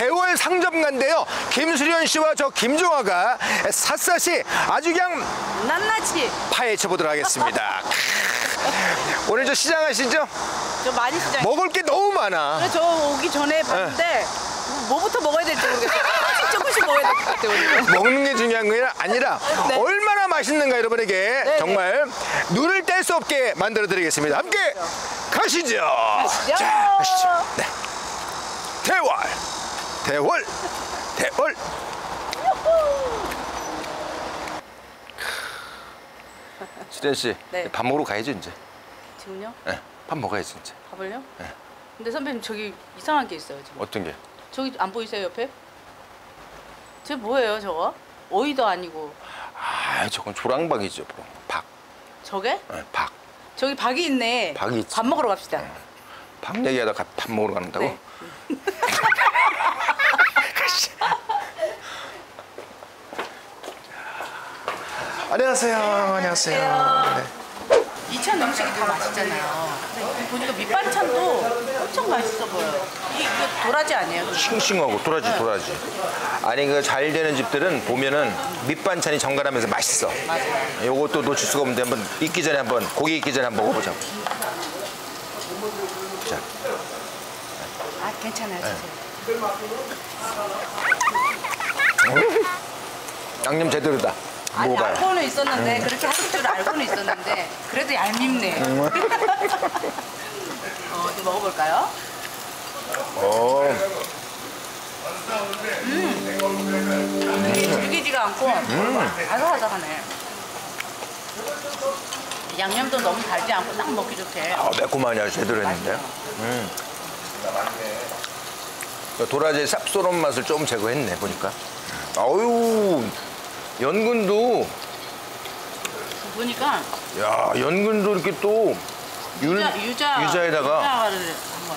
대월 상점가인데요. 김수련 씨와 저 김종아가 샅샅이 아주 그냥 낱낱이 파헤쳐 보도록 하겠습니다. 오늘 저 시장 하시죠? 저 많이 시장. 먹을 게 너무 많아. 그래서 저 오기 전에 봤는데 뭐부터 먹어야 될지 모르겠어요. 조금씩 먹어야 될 것 같아요. 오늘. 먹는 게 중요한 게 아니라 네. 얼마나 맛있는가 여러분에게 네, 정말 눈을 뗄 수 없게 만들어 드리겠습니다. 함께 가시죠. 가시죠. 자, 가시죠. 네. 대월. 수련 씨, 네. 밥 먹으러 가야죠 이제. 지금요? 네, 밥 먹어야지 이제. 밥을요? 네. 근데 선배님 저기 이상한 게 있어요 지금. 어떤 게? 저기 안 보이세요 옆에? 저 뭐예요 저거? 오이도 아니고. 아, 저건 조랑박이죠, 박. 저게? 네, 박. 저기 박이 있네. 박이 있지. 밥 먹으러 갑시다. 밥 얘기하다가 밥 먹으러 간다고? 네. 안녕하세요. 안녕하세요. 네. 이천 음식이 다 맛있잖아요. 근데 보니까 밑반찬도 엄청 맛있어 보여요. 이거 도라지 아니에요? 싱싱하고 도라지. 아니 그 잘 되는 집들은 보면은 밑반찬이 정갈하면서 맛있어. 맞아요. 요것도 놓칠 수가 없는데 한번 익기 전에 한번 고기 익기 전에 한번 먹어보자고. 자, 아 괜찮아요. 진짜. 양념 제대로다. 아니 먹어봐요. 알고는 있었는데 그렇게 하실 줄 알고는 있었는데 그래도 얄밉네. 좀 먹어볼까요? 되게 질기지가 않고 아삭아삭하네. 양념도 너무 달지 않고 딱 먹기 좋게. 아, 매콤하니 아주 제대로 했는데. 도라지의 쌉소름 맛을 좀 제거했네 보니까. 아유, 연근도. 보니까 야, 연근도 이렇게 또 유자에다가. 유자를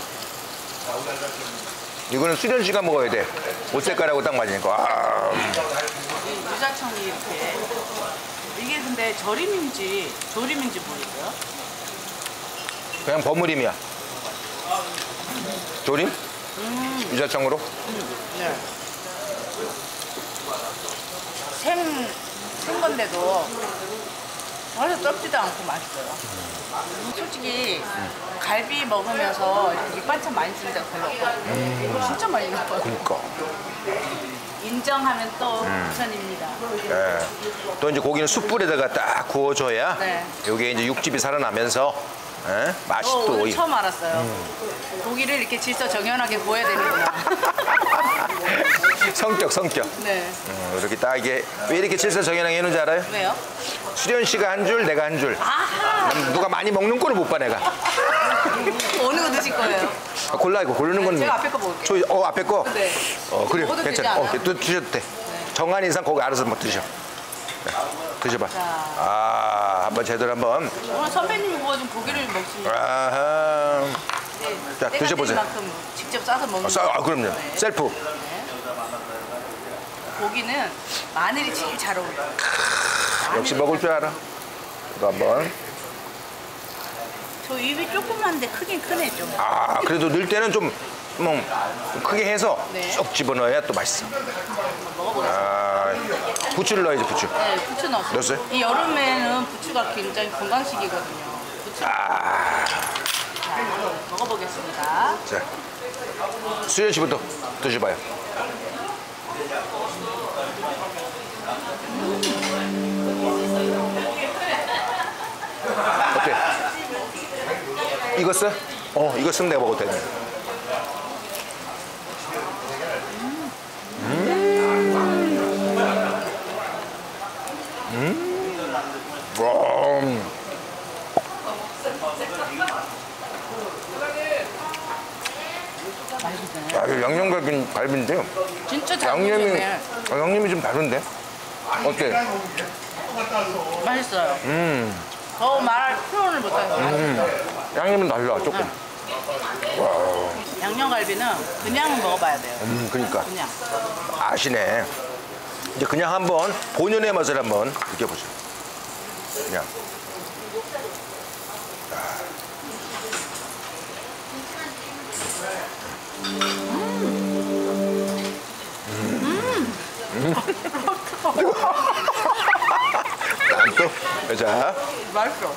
이거는 수련 씨가 먹어야 돼. 옷색깔하고 딱 맞으니까. 아. 유자청이 이렇게. 이게 근데 절임인지 조림인지 모르겠어요. 그냥 버무림이야. 조림? 유자청으로? 네. 생 건데도 전혀 썩지도 않고 맛있어요. 솔직히 갈비 먹으면서 밑반찬 많이 쓰는 데가 별로 없거든요. 진짜 많이 넣어요. 그러니까. 인정하면 또 부천입니다. 예. 또 이제 고기는 숯불에다가 딱 구워줘야 네. 이게 이제 육즙이 살아나면서 예? 맛이 또 오늘 오이. 처음 알았어요. 고기를 이렇게 질서정연하게 구워야 되는구나. 성격. 네. 이렇게 딱 이게 왜 이렇게 질서정연하게 해놓은지 알아요? 왜요? 수련 씨가 한 줄, 내가 한 줄. 아하. 누가 많이 먹는 꼴을 못 봐 내가. 어느 거 드실 거예요? 골라 이거 고르는 건. 제가 앞에 거 먹을게요. 앞에 거. 네. 그래 먹어도 되지 괜찮아. 않아요? 또 드셔도 돼. 정한 이상 거기 알아서 뭐 드셔. 네. 드셔봐. 자. 아, 한번 제대로 한번. 오늘 선배님이 구워준 고기를 먹습니다. 아하. 네. 자, 때가 드셔보세요. 될 만큼 직접 싸서 먹는 거. 그럼요. 네. 셀프. 고기는 마늘이 제일 잘 어울려요. 역시 먹을 줄 알아. 이거 한번. 저 입이 조그만데 크긴 크네 좀. 아, 그래도 넣을 때는 좀 크게 해서 네. 쏙 집어넣어야 또 맛있어. 먹어보겠습니다. 아, 부추를 넣어야지, 부추. 네, 부추 넣었어요. 넣었어요? 이 여름에는 부추가 굉장히 건강식이거든요. 부추. 아, 자, 먹어보겠습니다. 자, 수현 씨부터 드셔봐요. 어때? 익었어? 익었으면 내가 먹어도 되네. 와. 맛있네. 아, 이거 양념갈비인데요. 진짜 잘 먹네. 양념이 좀 다른데? 어때? 맛있어요. 더 말할 표현을 못해서 맛있어요. 양념은 달라 조금. 양념갈비는 그냥 먹어봐야 돼요. 그러니까 그냥. 아시네. 이제 그냥 한번 본연의 맛을 한번 느껴보죠. 그냥. 난 또, 자. 맛있어.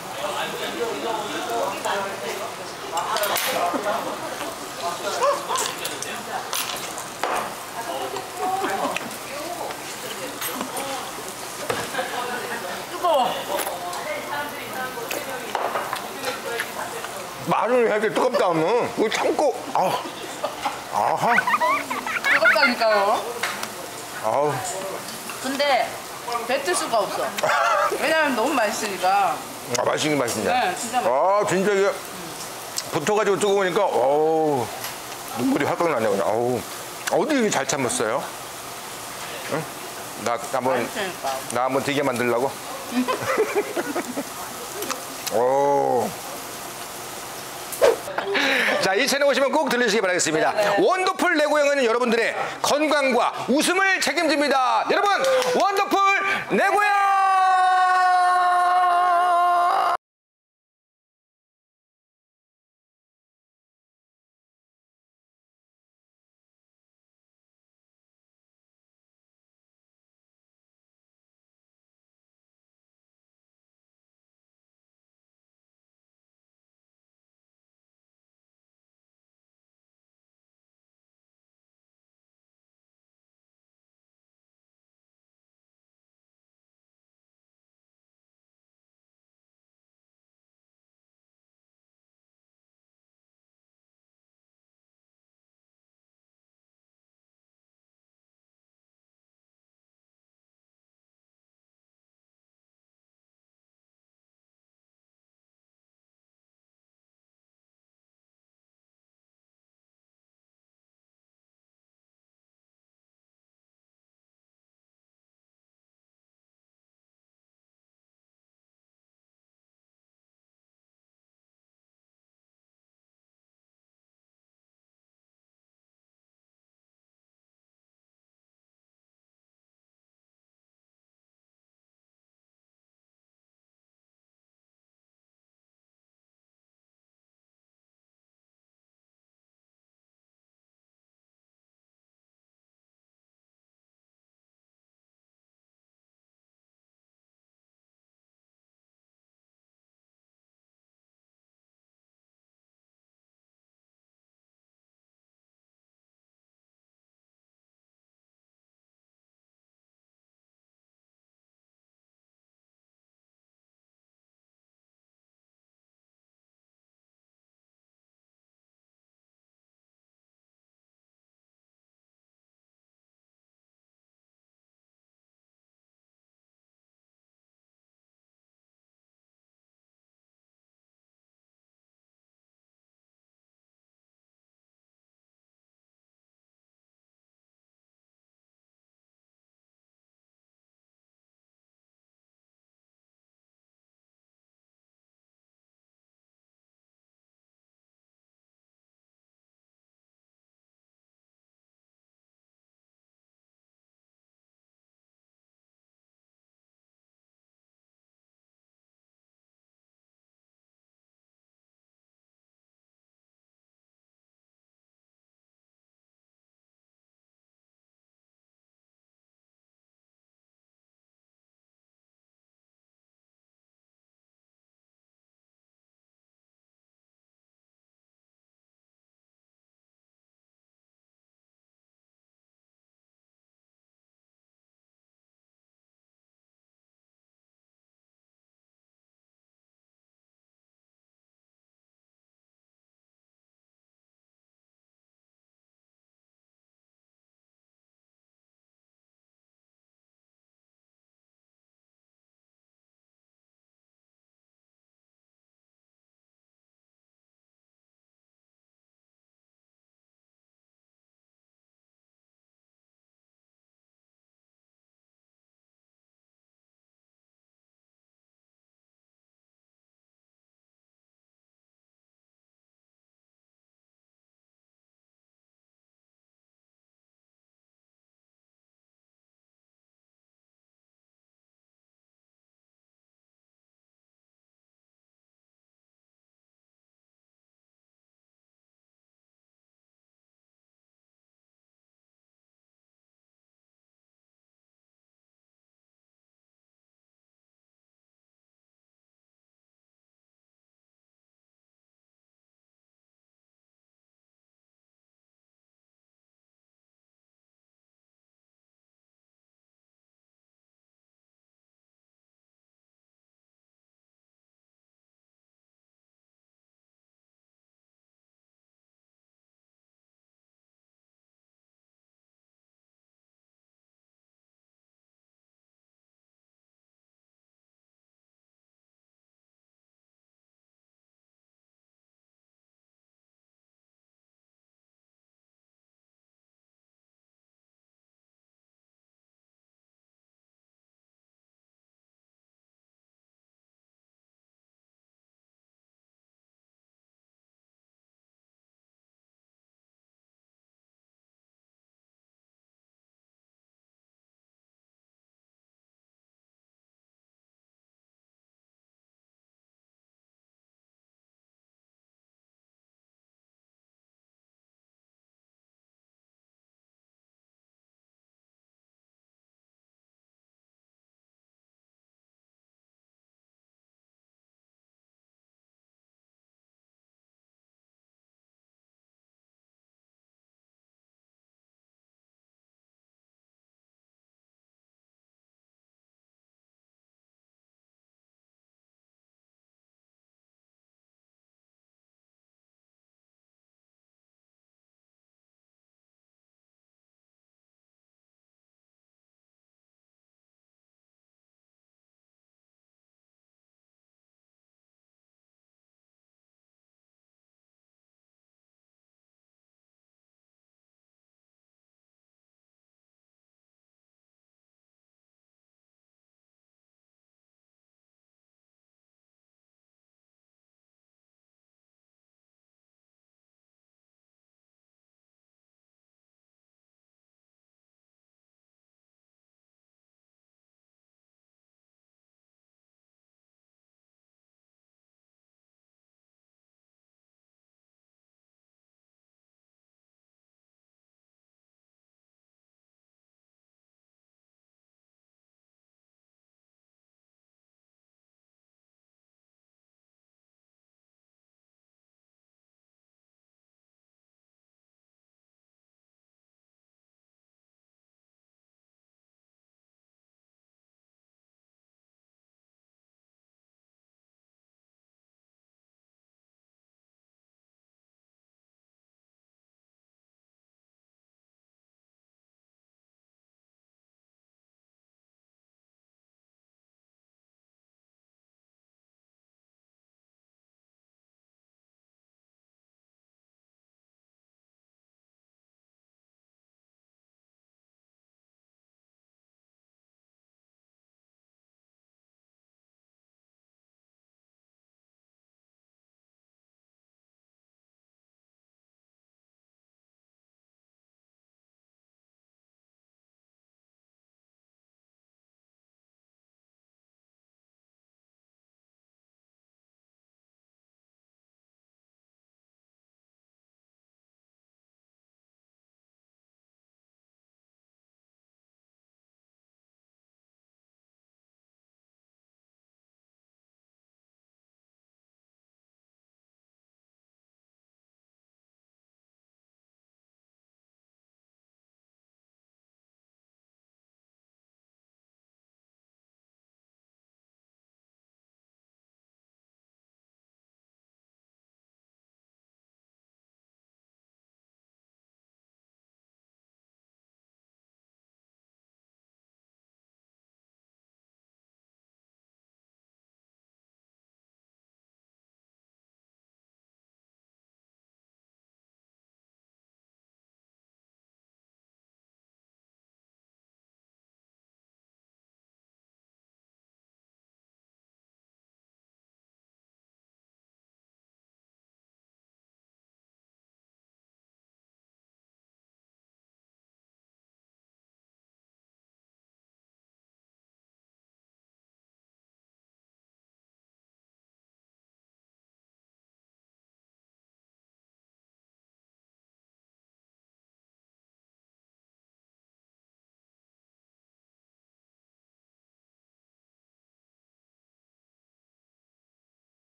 뜨거워. 말을 해야 돼, 뜨겁다 하면. 그거 참고, 아하. 뜨겁다니까요. 아우. 근데 뱉을 수가 없어. 왜냐면 너무 맛있으니까. 아, 맛있긴 맛있네. 네, 진짜 맛있어. 아, 진짜 이게 붙어가지고 뜨거우니까, 어우, 눈물이 활짝 나네, 그냥. 어우, 어디 이렇게 잘 참았어요? 응? 맛있으니까. 나 한번 되게 만들려고? 오. 자, 이 채널 오시면 꼭 들르시기 바라겠습니다. 원더풀 내고향은 여러분들의 건강과 웃음을 책임집니다. 여러분, 원더풀 내고향!